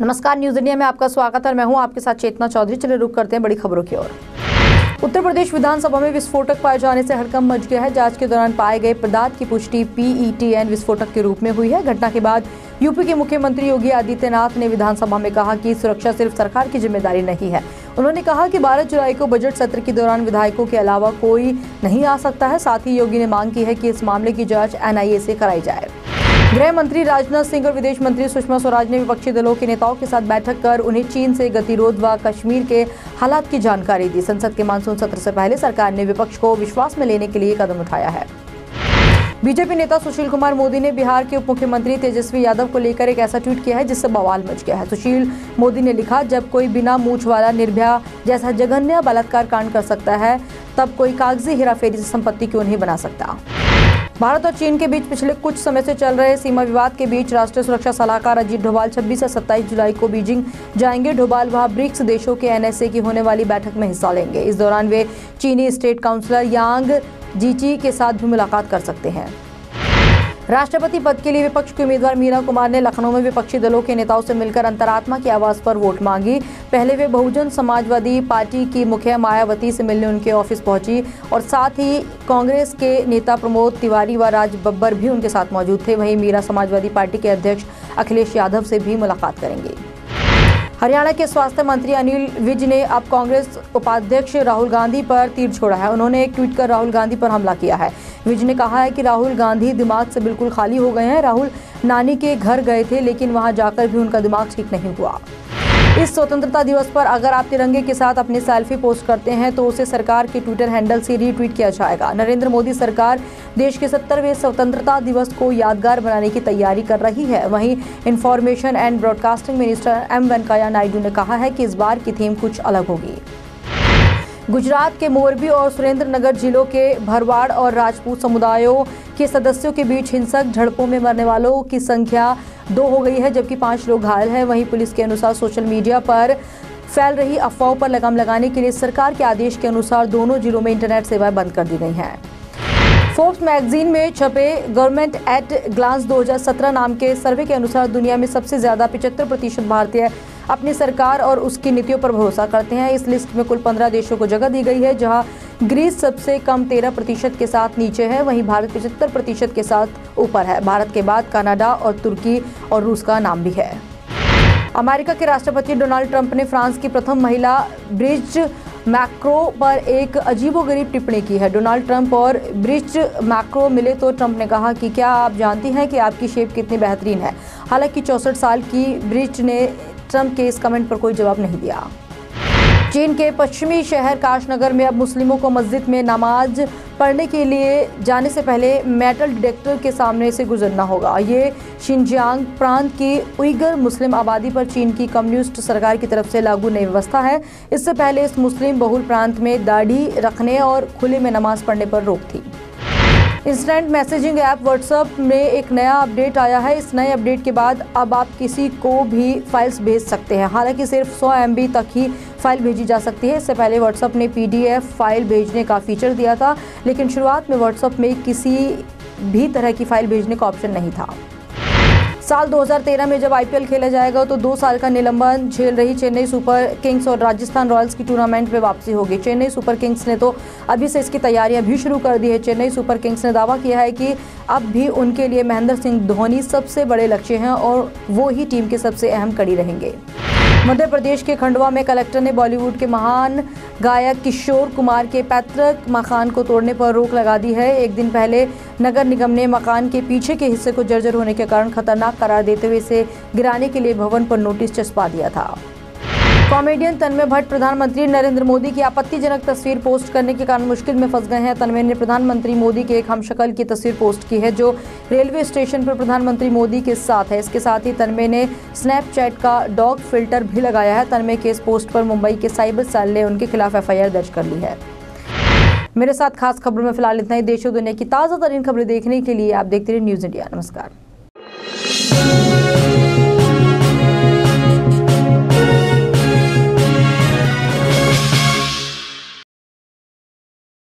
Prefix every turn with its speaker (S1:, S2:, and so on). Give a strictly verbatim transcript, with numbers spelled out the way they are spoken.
S1: नमस्कार, news India में आपका स्वागत है और मैं हूं आपके साथ चेतना चौधरी। चलिए रुक करते हैं बड़ी खबरों की ओर। उत्तर प्रदेश विधानसभा में विस्फोटक पाए जाने से हड़कंप मच गया है। जांच के दौरान पाए गए पदार्थ की पुष्टि पीईटीएन विस्फोटक के रूप में हुई है। घटना के बाद यूपी के मुख्यमंत्री योगी आदित्यनाथ ने विधानसभा में कहा कि सुरक्षा सिर्फ सरकार की जिम्मेदारी नहीं है। उन्होंने कहा कि बारह जुलाई को बजट सत्र के दौरान विधायकों के अलावा कोई नहीं आ सकता है। साथ ही योगी ने मांग की है कि इस मामले की जाँच एनआईए से कराई जाए। गृह मंत्री राजनाथ सिंह और विदेश मंत्री सुषमा स्वराज ने विपक्षी दलों के नेताओं के साथ बैठक कर उन्हें चीन से गतिरोध व कश्मीर के हालात की जानकारी दी। संसद के मानसून सत्र से पहले सरकार ने विपक्ष को विश्वास में लेने के लिए कदम उठाया है। बीजेपी नेता सुशील कुमार मोदी ने बिहार के उप मुख्यमंत्री तेजस्वी यादव को लेकर एक ऐसा ट्वीट किया है जिससे बवाल मच गया है। सुशील मोदी ने लिखा, जब कोई बिना मूछ वाला निर्भया जैसा जघन्य बलात्कार कांड कर सकता है, तब कोई कागजी हेराफेरी से संपत्ति क्यों नहीं बना सकता। भारत और चीन के बीच पिछले कुछ समय से चल रहे सीमा विवाद के बीच राष्ट्रीय सुरक्षा सलाहकार अजीत डोभाल छब्बीस से सत्ताईस जुलाई को बीजिंग जाएंगे। डोभाल वहां ब्रिक्स देशों के एनएसए की होने वाली बैठक में हिस्सा लेंगे। इस दौरान वे चीनी स्टेट काउंसलर यांग जीची के साथ भी मुलाकात कर सकते हैं। राष्ट्रपति पद के लिए विपक्ष के उम्मीदवार मीरा कुमार ने लखनऊ में विपक्षी दलों के नेताओं से मिलकर अंतरात्मा के आवास पर वोट मांगी। पहले वे बहुजन समाजवादी पार्टी की मुखिया मायावती से मिलने उनके ऑफिस पहुंची और साथ ही कांग्रेस के नेता प्रमोद तिवारी व राज बब्बर भी उनके साथ मौजूद थे। वहीं मीरा समाजवादी पार्टी के अध्यक्ष अखिलेश यादव से भी मुलाकात करेंगे। हरियाणा के स्वास्थ्य मंत्री अनिल विज ने अब कांग्रेस उपाध्यक्ष राहुल गांधी पर तीर छोड़ा है। उन्होंने एक ट्वीट कर राहुल गांधी पर हमला किया है। विज ने कहा है कि राहुल गांधी दिमाग से बिल्कुल खाली हो गए हैं। राहुल नानी के घर गए थे लेकिन वहां जाकर भी उनका दिमाग ठीक नहीं हुआ। इस स्वतंत्रता दिवस पर अगर आप तिरंगे के साथ अपनी सेल्फी पोस्ट करते हैं तो उसे सरकार के ट्विटर हैंडल से रीट्वीट किया जाएगा। नरेंद्र मोदी सरकार देश के सत्तरवें स्वतंत्रता दिवस को यादगार बनाने की तैयारी कर रही है। वहीं information and broadcasting minister M Venkaiah Naidu ने कहा है कि इस बार की थीम कुछ अलग होगी। गुजरात के मोरबी और सुरेंद्रनगर जिलों के भरवाड़ और राजपूत समुदायों के सदस्यों के बीच हिंसक झड़पों में मरने वालों की संख्या दो हो गई है जबकि पांच लोग घायल हैं। वहीं पुलिस के अनुसार सोशल मीडिया पर फैल रही अफवाहों पर लगाम लगाने के लिए सरकार के आदेश के अनुसार दोनों जिलों में इंटरनेट सेवाएं बंद कर दी गई हैं। फोर्ब्स मैगजीन में छपे गवर्नमेंट एट ग्लांस दो हज़ार सत्रह नाम के सर्वे के अनुसार दुनिया में सबसे ज्यादा पचहत्तर प्रतिशत भारतीय अपनी सरकार और उसकी नीतियों पर भरोसा करते हैं। इस लिस्ट में कुल पंद्रह देशों को जगह दी गई है, जहां ग्रीस सबसे कम तेरह प्रतिशत के साथ नीचे है। वहीं भारत पचहत्तर प्रतिशत के साथ ऊपर है। भारत के बाद कनाडा और तुर्की और रूस का नाम भी है। अमेरिका के राष्ट्रपति डोनाल्ड ट्रंप ने फ्रांस की प्रथम महिला ब्रिज मैक्रो पर एक अजीबोगरीब टिप्पणी की है। डोनाल्ड ट्रंप और ब्रिज मैक्रो मिले तो ट्रंप ने कहा कि क्या आप जानती हैं कि आपकी शेप कितनी बेहतरीन है। हालांकि चौसठ साल की ब्रिज ने ट्रंप के इस कमेंट पर कोई जवाब नहीं दिया। चीन के पश्चिमी शहर काशनगर में अब मुस्लिमों को मस्जिद में नमाज पढ़ने के लिए जाने से पहले मेटल डिटेक्टर के सामने से गुजरना होगा। ये शिनजियांग प्रांत की उइगर मुस्लिम आबादी पर चीन की कम्युनिस्ट सरकार की तरफ से लागू नई व्यवस्था है। इससे पहले इस मुस्लिम बहुल प्रांत में दाढ़ी रखने और खुले में नमाज पढ़ने पर रोक थी। इंस्टेंट मैसेजिंग ऐप व्हाट्सएप में एक नया अपडेट आया है। इस नए अपडेट के बाद अब आप किसी को भी फाइल्स भेज सकते हैं। हालांकि सिर्फ सौ एम बी तक ही फाइल भेजी जा सकती है। इससे पहले व्हाट्सएप ने पीडीएफ फाइल भेजने का फीचर दिया था, लेकिन शुरुआत में व्हाट्सएप में किसी भी तरह की फाइल भेजने का ऑप्शन नहीं था। साल दो हज़ार तेरह में जब आईपीएल खेला जाएगा तो दो साल का निलंबन झेल रही चेन्नई सुपर किंग्स और राजस्थान रॉयल्स की टूर्नामेंट में वापसी होगी। चेन्नई सुपर किंग्स ने तो अभी से इसकी तैयारियां भी शुरू कर दी है। चेन्नई सुपर किंग्स ने दावा किया है कि अब भी उनके लिए महेंद्र सिंह धोनी सबसे बड़े लक्ष्य हैं और वो ही टीम के सबसे अहम कड़ी रहेंगे। मध्य प्रदेश के खंडवा में कलेक्टर ने बॉलीवुड के महान गायक किशोर कुमार के पैतृक मकान को तोड़ने पर रोक लगा दी है। एक दिन पहले नगर निगम ने मकान के पीछे के हिस्से को जर्जर होने के कारण खतरनाक करार देते हुए इसे गिराने के लिए भवन पर नोटिस चस्पा दिया था। कॉमेडियन तन्मय भट्ट प्रधानमंत्री नरेंद्र मोदी की आपत्तिजनक तस्वीर पोस्ट करने के कारण मुश्किल में फंस गए हैं। तन्मय ने प्रधानमंत्री मोदी के एक हमशक्ल की तस्वीर पोस्ट की है जो रेलवे स्टेशन पर प्रधानमंत्री मोदी के साथ है। इसके साथ ही तन्मय ने स्नैपचैट का डॉग फिल्टर भी लगाया है। तन्मय के इस पोस्ट पर मुंबई के साइबर सेल ने उनके खिलाफ एफ आई आर दर्ज कर ली है। मेरे साथ खास खबरों में फिलहाल इतना ही। देश और दुनिया की ताज़ा तरीन खबरें देखने के लिए आप देखते रहिए न्यूज इंडिया। नमस्कार।